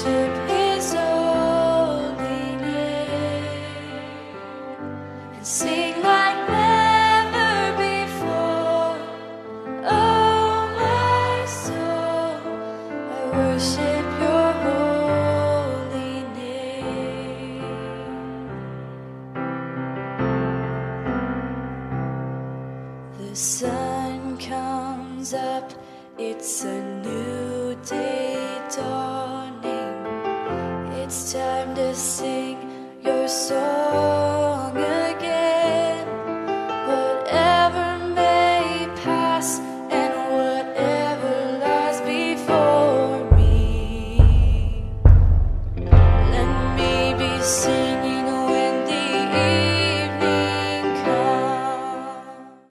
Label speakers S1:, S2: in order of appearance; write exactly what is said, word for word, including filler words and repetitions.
S1: worship His holy name and sing like never before. Oh, my soul, I worship Your holy name. The sun comes up, it's a new day dawning. It's time to sing Your song again. Whatever may pass and whatever lies before me, let me be singing